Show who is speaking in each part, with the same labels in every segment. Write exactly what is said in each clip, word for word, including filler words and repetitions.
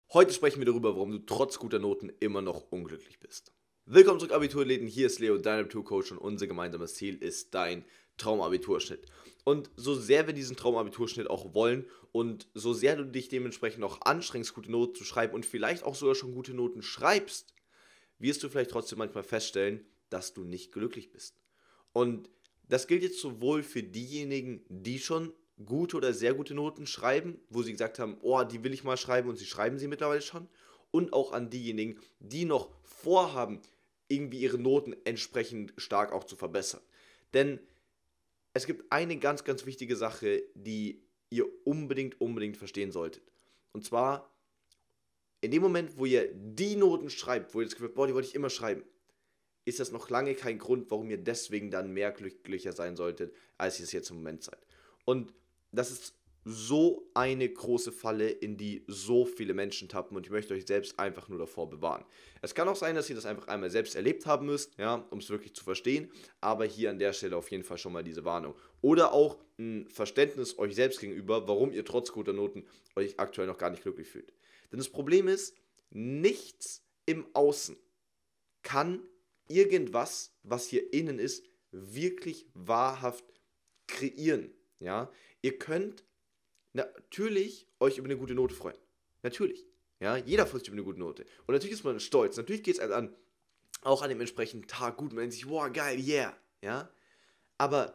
Speaker 1: Heute sprechen wir darüber, warum du trotz guter Noten immer noch unglücklich bist. Willkommen zurück, Abiturläden. Hier ist Leo, dein Abiturcoach, und unser gemeinsames Ziel ist dein Traumabiturschnitt. Und so sehr wir diesen Traumabiturschnitt auch wollen und so sehr du dich dementsprechend auch anstrengst, gute Noten zu schreiben und vielleicht auch sogar schon gute Noten schreibst, wirst du vielleicht trotzdem manchmal feststellen, dass du nicht glücklich bist. Und das gilt jetzt sowohl für diejenigen, die schon gute oder sehr gute Noten schreiben, wo sie gesagt haben, oh, die will ich mal schreiben, und sie schreiben sie mittlerweile schon, und auch an diejenigen, die noch vorhaben, irgendwie ihre Noten entsprechend stark auch zu verbessern. Denn es gibt eine ganz, ganz wichtige Sache, die ihr unbedingt, unbedingt verstehen solltet. Und zwar, in dem Moment, wo ihr die Noten schreibt, wo ihr das Gefühl habt, boah, die wollte ich immer schreiben, ist das noch lange kein Grund, warum ihr deswegen dann mehr glücklicher sein solltet, als ihr es jetzt im Moment seid. Und das ist so eine große Falle, in die so viele Menschen tappen, und ich möchte euch selbst einfach nur davor bewahren. Es kann auch sein, dass ihr das einfach einmal selbst erlebt haben müsst, ja, um es wirklich zu verstehen, aber hier an der Stelle auf jeden Fall schon mal diese Warnung. Oder auch ein Verständnis euch selbst gegenüber, warum ihr trotz guter Noten euch aktuell noch gar nicht glücklich fühlt. Denn das Problem ist, nichts im Außen kann irgendwas, was hier innen ist, wirklich wahrhaft kreieren. Ja? Ihr könnt natürlich euch über eine gute Note freuen. Natürlich. Ja? Jeder freut sich über eine gute Note. Und natürlich ist man stolz. Natürlich geht es einem an, auch an dem entsprechenden Tag gut. Man denkt sich, wow, geil, yeah. Ja? Aber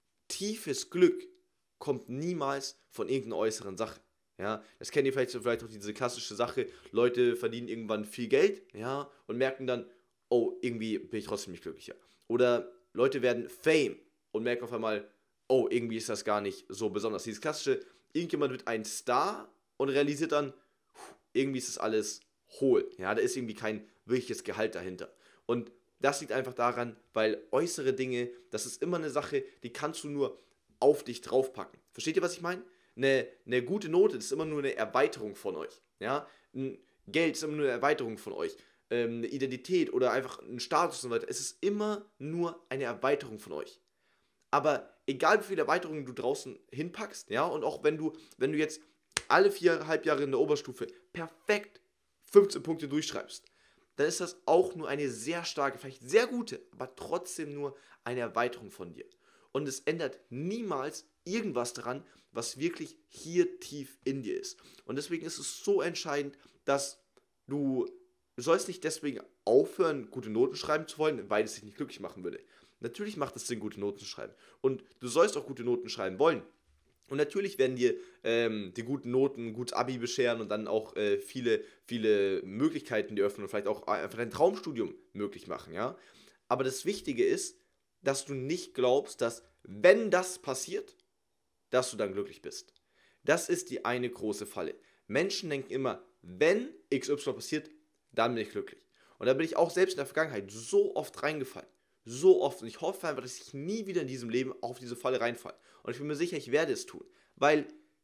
Speaker 1: tiefes Glück kommt niemals von irgendeiner äußeren Sache. Ja, das kennt ihr vielleicht, vielleicht auch diese klassische Sache, Leute verdienen irgendwann viel Geld, ja, und merken dann, oh, irgendwie bin ich trotzdem nicht glücklicher. Oder Leute werden Fame und merken auf einmal, oh, irgendwie ist das gar nicht so besonders. Dieses klassische, irgendjemand wird ein Star und realisiert dann, irgendwie ist das alles hohl. Ja, da ist irgendwie kein wirkliches Gehalt dahinter. Und das liegt einfach daran, weil äußere Dinge, das ist immer eine Sache, die kannst du nur auf dich draufpacken. Versteht ihr, was ich meine? Eine, eine gute Note, das ist immer nur eine Erweiterung von euch. Ja? Ein Geld ist immer nur eine Erweiterung von euch. Ähm, eine Identität oder einfach ein Status und so weiter. Es ist immer nur eine Erweiterung von euch. Aber egal wie viele Erweiterungen du draußen hinpackst, ja, und auch wenn du, wenn du jetzt alle viereinhalb Jahre in der Oberstufe perfekt fünfzehn Punkte durchschreibst, dann ist das auch nur eine sehr starke, vielleicht sehr gute, aber trotzdem nur eine Erweiterung von dir. Und es ändert niemals irgendwas daran, was wirklich hier tief in dir ist. Und deswegen ist es so entscheidend, dass du, du sollst nicht deswegen aufhören, gute Noten schreiben zu wollen, weil es dich nicht glücklich machen würde. Natürlich macht es Sinn, gute Noten zu schreiben. Und du sollst auch gute Noten schreiben wollen. Und natürlich werden dir ähm, die guten Noten ein gutes Abi bescheren und dann auch äh, viele, viele Möglichkeiten dir öffnen und vielleicht auch einfach dein Traumstudium möglich machen, ja. Aber das Wichtige ist, dass du nicht glaubst, dass, wenn das passiert, dass du dann glücklich bist. Das ist die eine große Falle. Menschen denken immer, wenn X Y passiert, dann bin ich glücklich. Und da bin ich auch selbst in der Vergangenheit so oft reingefallen. So oft. Und ich hoffe einfach, dass ich nie wieder in diesem Leben auf diese Falle reinfalle. Und ich bin mir sicher, ich werde es tun. Weil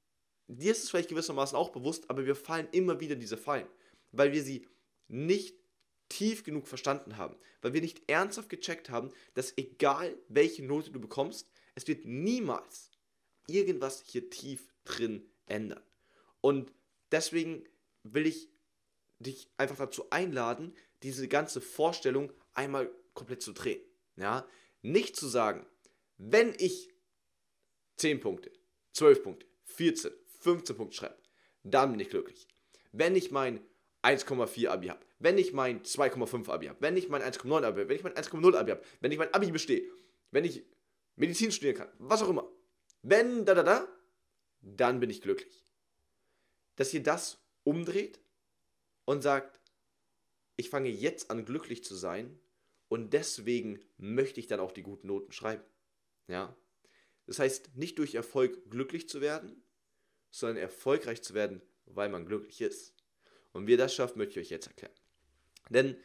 Speaker 1: dir ist es vielleicht gewissermaßen auch bewusst, aber wir fallen immer wieder in diese Fallen. Weil wir sie nicht tief genug verstanden haben. Weil wir nicht ernsthaft gecheckt haben, dass egal welche Note du bekommst, es wird niemals irgendwas hier tief drin ändern. Und deswegen will ich dich einfach dazu einladen, diese ganze Vorstellung einmal komplett zu drehen. Ja? Nicht zu sagen, wenn ich zehn Punkte, zwölf Punkte, vierzehn, fünfzehn Punkte schreibe, dann bin ich glücklich. Wenn ich mein eins Komma vier Abi habe, wenn ich mein zwei Komma fünf Abi habe, wenn ich mein eins Komma neun Abi habe, wenn ich mein eins Komma null Abi habe, wenn ich mein Abi bestehe, wenn ich Medizin studieren kann, was auch immer. Wenn da da da, dann bin ich glücklich. Dass ihr das umdreht und sagt, ich fange jetzt an, glücklich zu sein, und deswegen möchte ich dann auch die guten Noten schreiben. Ja? Das heißt, nicht durch Erfolg glücklich zu werden, sondern erfolgreich zu werden, weil man glücklich ist. Und wie ihr das schafft, möchte ich euch jetzt erklären. Denn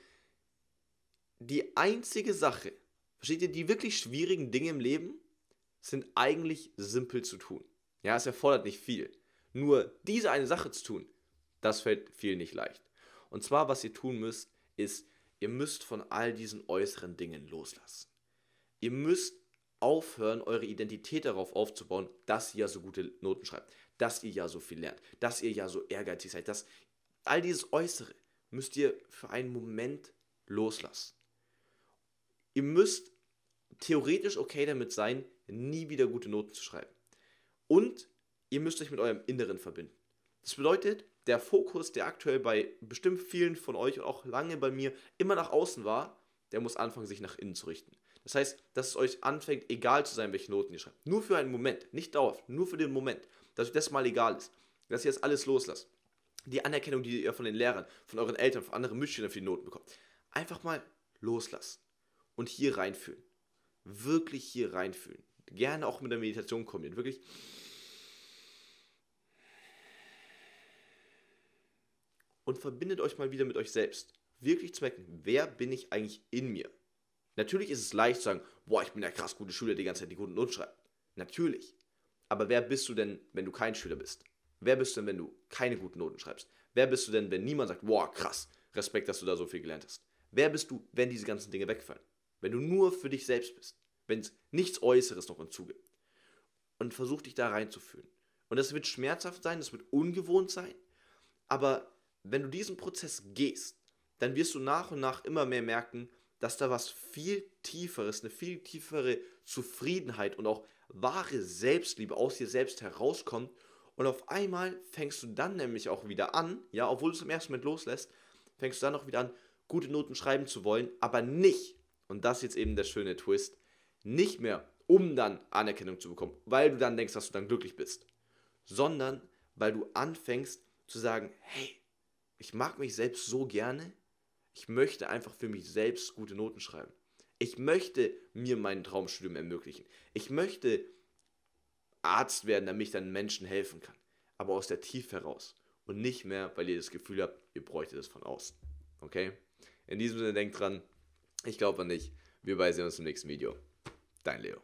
Speaker 1: die einzige Sache, versteht ihr, die wirklich schwierigen Dinge im Leben sind eigentlich simpel zu tun. Ja, es erfordert nicht viel. Nur diese eine Sache zu tun, das fällt vielen nicht leicht. Und zwar, was ihr tun müsst, ist, ihr müsst von all diesen äußeren Dingen loslassen. Ihr müsst aufhören, eure Identität darauf aufzubauen, dass ihr ja so gute Noten schreibt, dass ihr ja so viel lernt, dass ihr ja so ehrgeizig seid, dass All dieses Äußere müsst ihr für einen Moment loslassen. Ihr müsst theoretisch okay damit sein, nie wieder gute Noten zu schreiben. Und ihr müsst euch mit eurem Inneren verbinden. Das bedeutet, der Fokus, der aktuell bei bestimmt vielen von euch und auch lange bei mir immer nach außen war, der muss anfangen, sich nach innen zu richten. Das heißt, dass es euch anfängt, egal zu sein, welche Noten ihr schreibt. Nur für einen Moment, nicht dauerhaft, nur für den Moment. Dass euch das mal egal ist. Dass ihr jetzt alles loslasst. Die Anerkennung, die ihr von den Lehrern, von euren Eltern, von anderen Mitschülern für die Noten bekommt. Einfach mal loslassen. Und hier reinfühlen. Wirklich hier reinfühlen. Gerne auch mit der Meditation kombinieren. Wirklich. Und verbindet euch mal wieder mit euch selbst. Wirklich zu merken, wer bin ich eigentlich in mir? Natürlich ist es leicht zu sagen, boah, ich bin der krass gute Schüler, der die ganze Zeit die guten Noten schreibt. Natürlich. Aber wer bist du denn, wenn du kein Schüler bist? Wer bist du denn, wenn du keine guten Noten schreibst? Wer bist du denn, wenn niemand sagt, boah, krass, Respekt, dass du da so viel gelernt hast? Wer bist du, wenn diese ganzen Dinge wegfallen? Wenn du nur für dich selbst bist. Wenn es nichts Äußeres noch hinzugibt. Und versuch dich da reinzufühlen. Und das wird schmerzhaft sein, das wird ungewohnt sein. Aber wenn du diesen Prozess gehst, dann wirst du nach und nach immer mehr merken, dass da was viel Tieferes, eine viel tiefere Zufriedenheit und auch wahre Selbstliebe aus dir selbst herauskommt. Und auf einmal fängst du dann nämlich auch wieder an, ja, obwohl du es im ersten Moment loslässt, fängst du dann auch wieder an, gute Noten schreiben zu wollen, aber nicht, und das ist jetzt eben der schöne Twist, nicht mehr, um dann Anerkennung zu bekommen, weil du dann denkst, dass du dann glücklich bist, sondern weil du anfängst zu sagen, hey, ich mag mich selbst so gerne, ich möchte einfach für mich selbst gute Noten schreiben. Ich möchte mir mein Traumstudium ermöglichen. Ich möchte Arzt werden, damit ich dann Menschen helfen kann. Aber aus der Tiefe heraus. Und nicht mehr, weil ihr das Gefühl habt, ihr bräuchtet es von außen. Okay? In diesem Sinne, denkt dran, ich glaube an dich. Wir beide sehen uns im nächsten Video. Dein Leo.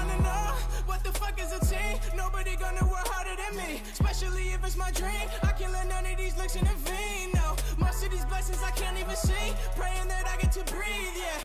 Speaker 1: Nobody gonna work harder than me, especially if it's my dream. I can't let none of these looks intervene. No, most of these blessings I can't even see. Praying that I get to breathe, yeah.